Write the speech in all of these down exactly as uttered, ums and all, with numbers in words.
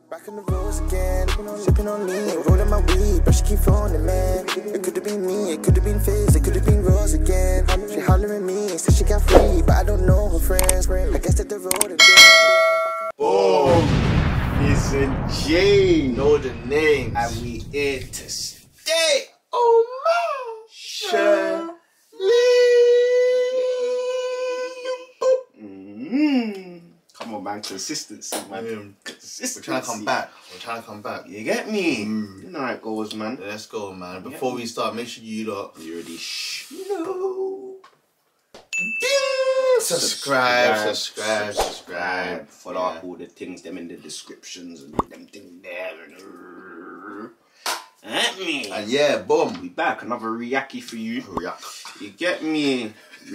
Back in the roads again, sipping on lean, rolling my weed, but she keep phoning, man. It could have been me, it could have been Fizz, it could have been Rose again. She hollering me, said she got free, but I don't know her friends. I guess that the road again. Boom! It's a J. Know the names. And we here to stay. Oh my! Shirley. Mm-hmm. Come on, man. Consistency, man. Mm. Consistency. We're trying to come back. We're trying to come back. You get me? Mm. You know how it goes, man. Let's go, man. Before we start, make sure you lot You already sh know. Subscribe, subscribe, subscribe. Follow Yeah. up all the things, them in the descriptions and them thing there. Get me? And yeah, boom. We back, another reacky for you. React. You get me?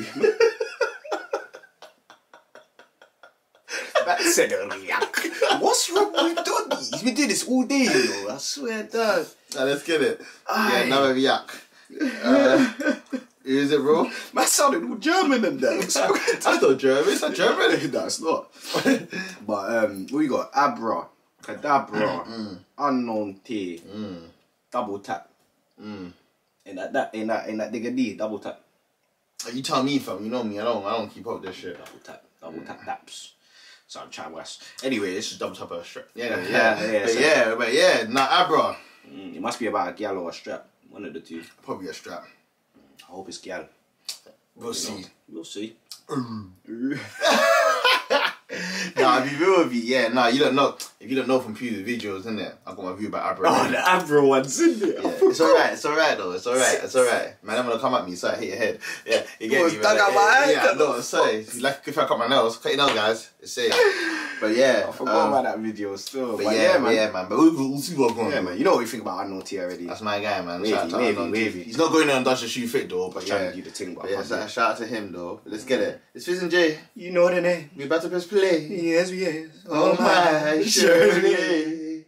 That said a react. What's wrong with Doggy? He's been doing this all day, you know. I swear, dog. Now let's get it. Aye. Yeah, another react. Uh, who is it, bro? Man sounded all German and that. That's not German. It's not German. No, it's not. But um, what you got? Abra, Kadabra, Mm. Unknown T, Mm. Double Tap. Mm. In that, that, in that, in that digga D, Double Tap. You tell me, fam. You know me. I don't. I don't keep up with this shit. Double Tap, Double Tap Taps. So I'm trying west. Anyway, It's just double top of a strap. Yeah, Yeah, yeah, yeah, yeah. But so- yeah, but yeah. Nah, Abra. Mm, it must be about a gal or a strap. One of the two. Probably a strap. I hope it's gal. We'll You know, see. We'll see. Nah, if you real with you, yeah, nah, you don't know. If you don't know from previous videos, innit? I got my view about Abra. Oh, the Abra one's in there. Yeah, it's alright, it's alright though, it's alright, it's alright. Man, I'm gonna come at me, so I hit your head. Yeah, you get Oh, me, it's man. dug out Like, my yeah, head, yeah, I know, sorry. If you like, if I cut my nails, cut your nails, guys. It's safe. But yeah, I forgot um, about that video still. But, But, yeah, yeah, man. man. yeah, man. But we'll, we'll see what's going on. Yeah, man. You know what we think about Unknown T already. That's my guy, man. Wavy, Shout out to wavy, Unknown T. wavy. He's not going on Dutch shoe fit though, but trying yeah. to do the thing, but But I yeah, can't so, do it. shout out to him though. Let's get it. It's Fizz and J. You know the name. We about to press play. Yes, yes. Oh my Shirley.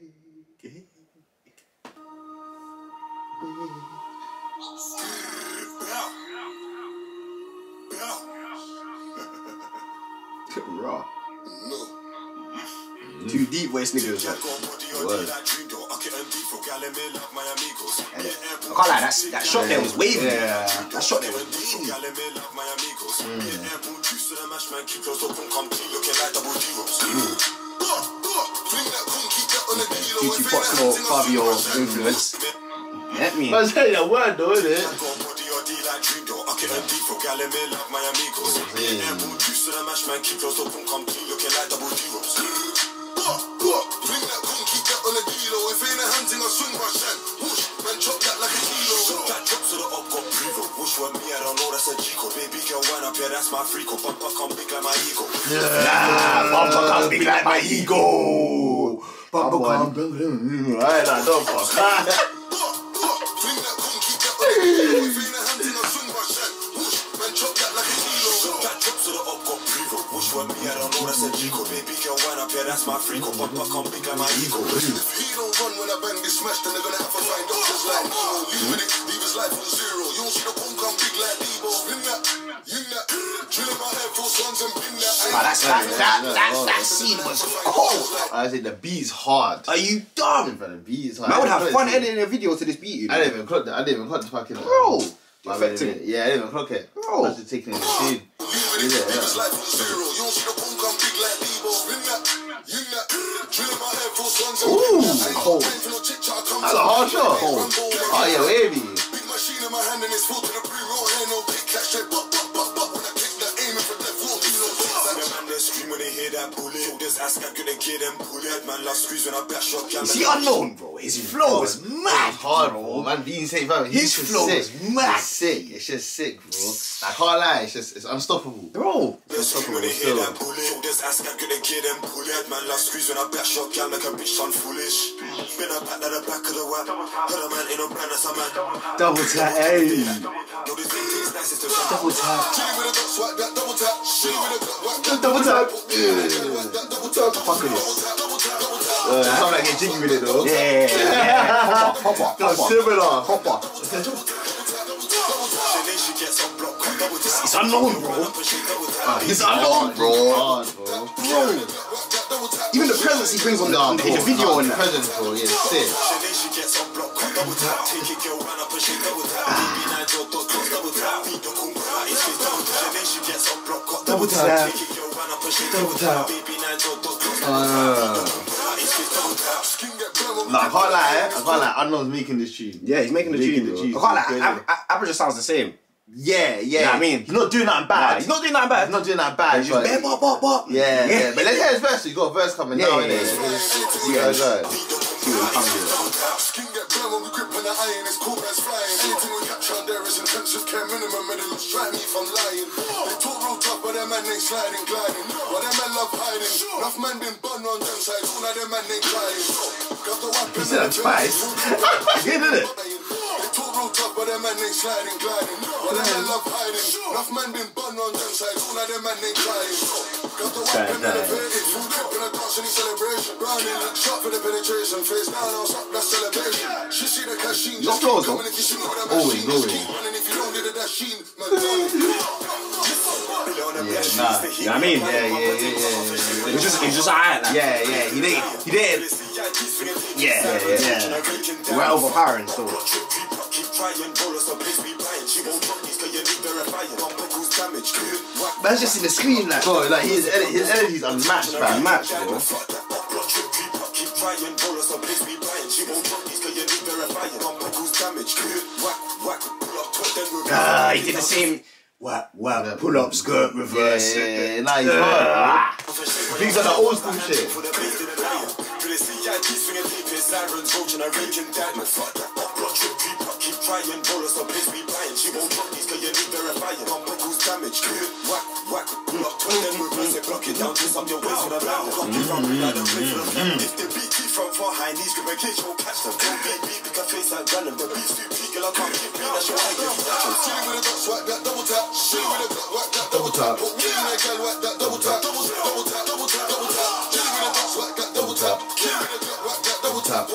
Raw. Too deep voice niggas. Like. Word. I can't lie, that's, that shot there was wavy. Yeah. That shot there was wavy. Two two pots more Fabio influence. Get me? Man's saying that word though, isn't it? Nah, bumper come big like my ego. Bumper come big. Alright, nah, don't fuck. That's my freak, up, up, come big like my ego. If he don't run when I bang this smash, then they're gonna have to find out just like Nemo. Leave with it, leave his life on zero. You don't see the boom come big like Debo. Spin that, yin that, drilling my head full swans and pin that. Ah, that's that, that, that, that scene was cold. I said the beat's hard. Are you dumb? The beat's hard. Man would have I fun didn't editing a video to this beat, you know? I didn't even clock that. I didn't even clock the fucking. Bro, My effective. bad, yeah, I didn't even clock it. Bro. I was just taking it in the scene. Leave with it, leave his life on zero. You don't see the boom come big like Debo. Spin that, yin that, drilling my head full swans and pin that. I ain't got time for no chit-chat, come That's a hard shot. Cold. Oh yeah, wavy. Big machine in my hand and it's full to the brim. Roll hair, no big catch straight. Bup, bup, bup, bup. When I kick that, aiming for left, won't be no fuck. The man they scream when they hear that bullet. This ass guy couldn't get them bullet. Man love squeeze when I back shot. Is he unknown, bro? His flow is mad. It's hard, bro. Man, being safe, man. His He's just flow sick. is mad. It's sick. It's just sick, bro. I can't lie. It's just, it's unstoppable. Bro. They scream when they hear that bullet. This ass guy couldn't get them bullet. Man love squeeze when I back shot. Girl make a bitch sound foolish. Been a back to the back of the web. Heard a man ain't no brand as a man. Double tap, hey. No, this thing tastes nice, it's the Double tap. Chilling with a duck, swipe that double tap. Chilling with a duck, wipe that Double tap. double tap. Fuck with this. Double tap, double tap. Uh, I sound like get jiggy with it though. Yeah, yeah. Hopper, hopper, That's hopper. similar. Hopper. It's unknown, bro. Ah, It's unknown, bro. Hard, bro. Bro. Even the presence he brings on the, on the, in the video no, and the that. presence, bro, yeah, sick. Double tap. Double tap. Uh, no, I can't lie, I can't lie. Unknown's making this tune. Yeah, he's making the Making tune. the bro. tune. I can't lie. Ab- Ab- Abra just sounds the same. Yeah, yeah. You know what I mean? He's not doing nothing bad. Nah, he's not doing nothing bad. He's not doing that bad. He's just but- bare bop bop bop. Yeah, yeah, but let's hear his verse. You got a verse coming Yeah, now, yeah, innit? yeah. See how it goes. See what he comes with. Skin get brown when we grip on the iron, it's cool as flying. Anything we capture on there is intensive care minimum, and it looks try me if I'm lying. They talk real tough, but them man ain't sliding, gliding. But them man love hiding. Enough man been bun on them sides, all of them man ain't gliding. Got the weapon. You said that twice. Again, didn't it? They talk real tough, but them man ain't sliding, gliding. But them man love hiding. Enough man been bun on them sides, all of them man ain't gliding. Got the weapon elevated, full grip in a dance and celebration. Browning, shot for the penetration. Face down, I'll stop that celebration. She see the cashin, Your flows, though. Always, always. And if you don't get a dashin, man, Yeah, nah. You know what I mean? Yeah, yeah, yeah, yeah, yeah. It's just, it's just alright. Like. Yeah, yeah, he did, he did. Yeah, yeah, yeah. Yeah. We're overpowering still. Man's just in the screen like. Bro, like his ener- his energy's unmatched, man. Match, bro. Ah, he did the same. Whap, whap, pull up, skirt, reverse. Yeah, yeah, yeah. Nah, he's hard. Things are the old school shit. double tap, double tap, double tap, double tap, double tap. Double tap, double tap,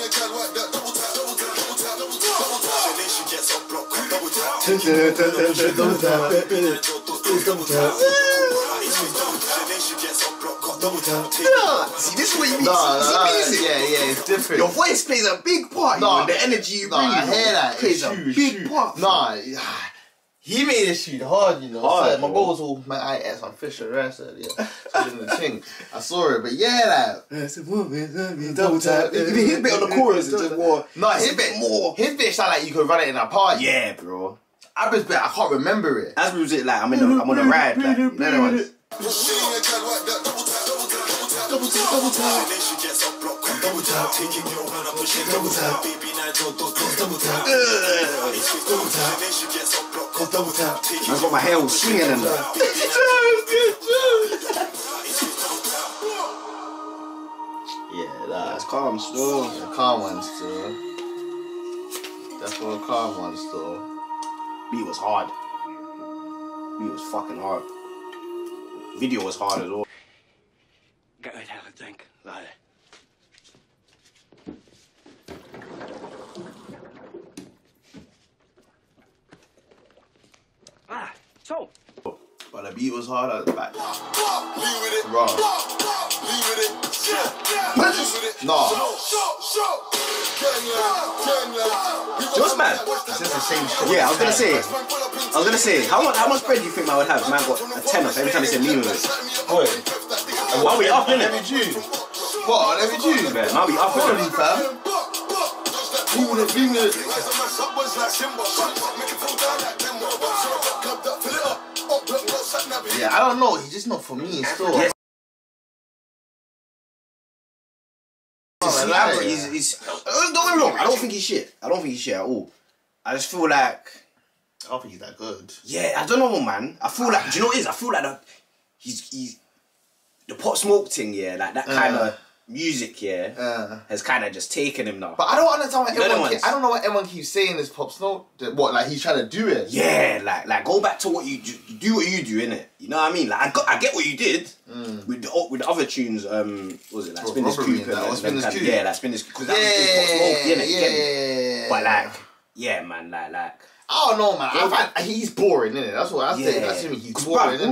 See, this is what you mean. Nah, nah, See, nah, music. yeah, yeah, it's different. Your voice plays a big part. Nah, you know, the energy you Nah, bring. I you know, hear that. plays a It's big true, part. Nah, he made this shit hard, you know. Hard, So my bro. bro was all, man, I ate some fish and rest earlier. So doing the thing. I saw it, but yeah, like. Double tap. Even his bit on the chorus is just more. No, it's his a bit more. His bit sound like you could run it in a party. Yeah, bro. Abra's bit, I can't remember it. As music, like I'm in, a, I'm on a ride, like you know the ones. Double tap, double tap. double tap, taking your man up and shake double tap, baby Nigel, double tap, double tap, double tap, then she gets up block, double tap, That's what my hair was swinging and that. Yeah, That's that's calm still. a calm one still. That's for a calm one still. Beat was hard. Beat was fucking hard. Video was hard as well. Ga uit haar drink, laden. Ah, zo. But the beat was hard at the back. leave with it, Raw. leave with it, leave with it, No. show, show, Kenya, Kenya, What's mad? It's just the same shit. Yeah, I was gonna say. I was gonna say, how much how much bread do you think man would have? Man got a tenner every time he said leave with it. Boy. Why we up in Every it? June. What, on every June? Man, why we up in Probably, it? fam. Leave with it, leave with it. Yeah, I don't know. He's just not for me still. Yeah. Oh, See, like Abra, that. he's, he's, uh, don't get me wrong, I don't think he's shit. I don't think he's shit at all. I just feel like, I don't think he's that good. yeah, I don't know, man. I feel like, do you know what it is? I feel like the, he's, he's, the Pop Smoke thing, yeah, like that kind Uh. of music, yeah, Uh, has kind of just taken him now. but I don't understand why You know them everyone. ones? Keep, I don't know why everyone keeps saying this Pop Smoke. that- What, like he's trying to do it? Yeah, like like go back to what you do, do what you do, innit? You know what I mean? Like I got, I get what you did with the with the other tunes. Um, what was it like Bro, Spin This Robbery Coupe and that, and or Spin This kind of- Coupe. Yeah, like Spin This Coupe. 'Cause Yeah, that was Pop Smoke, innit? You get me? yeah. But like, yeah, man, like like. I don't know, man. I find he's boring, innit? That's what I say. Yeah. That's him. He's Cause, boring, bruv, innit?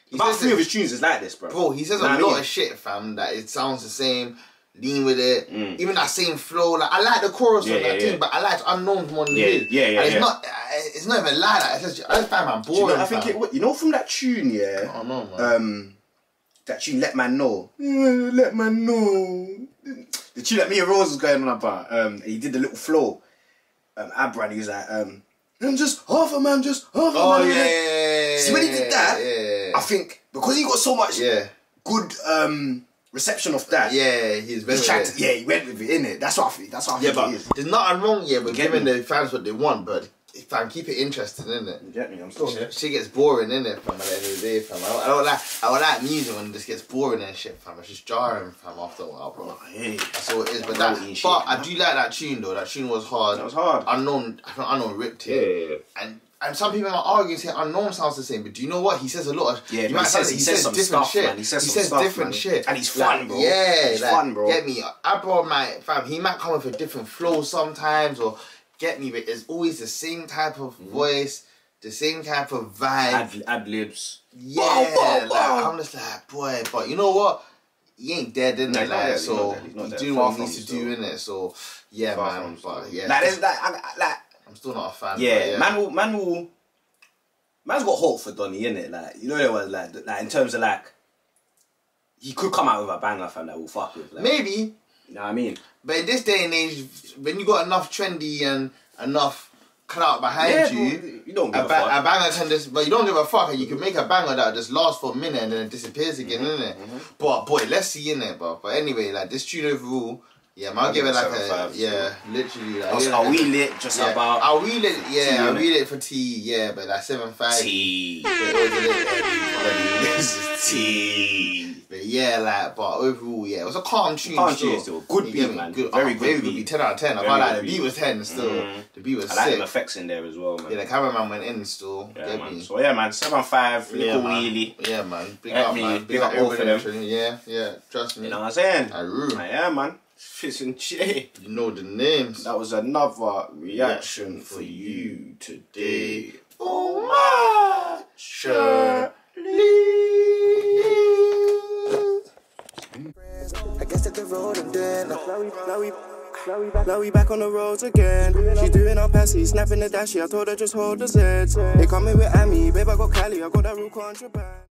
He About says three it- of his tunes is like this, bro. Bro, he says You know a what I lot mean? of shit, fam, that it sounds the same. Lean with it, Mm. even that same flow. Like I like the chorus Yeah, on that yeah, thing, yeah. but I like Unknown's more than Yeah, his. yeah, yeah, And it's yeah. not, uh, it's not even like that. It's just, I just find man Do you boring. know, I think fam. it. You know, from that tune, yeah. I don't know, man. Um, that tune, Let Man Know. Yeah, Let Man Know. The tune that me and Rose was going on about. Um, he did the little flow. Um, Abra, he was like, um, I'm just half a man, just half a Oh man. yeah, yeah, yeah, yeah. See, when he did that, yeah, I think because he got so much yeah, good um reception of that. yeah, he's very He tried to, yeah, he went with it, innit? That's what I think. That's what I Yeah, think but it is. there's nothing wrong, yeah, but Get giving me? the fans what they want, but fam, keep it interesting, innit? You get me? I'm still here. Shit gets boring, innit, fam, at the end of the day, fam. I don't, I don't like, I don't like music when it just gets boring and shit, fam. It's just jarring, fam, after a while, bro. Hey, That's all it is. But Roll that, in shit, but I man. do like that tune though. That tune was hard. That was hard. Unknown, I think Unknown ripped Yeah, it. yeah, yeah. And and some people might argue and say Unknown sounds the same, but do you know what? He says a lot of Yeah, you but might he sound says- like he says some different stuff, shit. man. He says some says stuff, different man. shit, And he's Like, fun, bro. Yeah, He's like, fun, bro. Get me? Abra might, fam. He might come with a different flow sometimes, or get me, but it's always the same type of voice, the same type of vibe. Ad, ad libs. Yeah, Bow, bow, like bow. I'm just like, boy, but you know what? He ain't dead, innit? No, he's not like, dead, he's so not dead, he's not he's dead. doing Far what he from needs to still. do, innit? So yeah, Far man. from But still. yeah, Like, there's like, I, I- like, I'm still not a fan. yeah, but yeah, man will, man will, man's got hope for Donny, innit? Like, you know, there was like, like in terms of like, he could come out with a banger, fam, that we'll fuck with. Like, maybe. you know what I mean? But in this day and age, when you got enough trendy and enough clout behind Yeah, you, bro, you don't give a, a ba- fuck. a banger can just, but you don't give a fuck, and you can make a banger that just lasts for a minute and then it disappears again, Mm-hmm, innit? But boy, let's see innit, but but anyway, like this tune overall, yeah, man, I'll I'll give give it it like a seven five, yeah, literally like. Are, yeah, are like- we lit just yeah, about I'll wheel it, yeah, T, I'll innit? wheel it for T, yeah, but like seven five. tea? But what is it, everybody? This is tea. But yeah, like, but overall, yeah, it was a calm tune. Calm still. tune still. Good You beat, get me? man. Good, Very oh, good very good beat. beat. Ten out of ten. I Very can't lie, good the beat beat. was ten still. Mhm. The beat was I like sick. them effects in there as well, man. Yeah, the cameraman went in still. Yeah, get man. me? So yeah, man, seven five, Yeah, little man. wheelie. Yeah, man. Big Get up, me. man. Big Big up up all all for for them. them. Yeah, yeah. Trust me. You know what I'm saying? I rule. Yeah, man. Fits and J. You know the names. That was another reaction for you today. Oh my Shirley. I guess that the road and then Now we, now we, now we back, now we back on the roads again. She doing her passy, snapping the dashy. I told her just hold the Zeds. They coming with Amy, babe. I got Cali, I got that real contraband.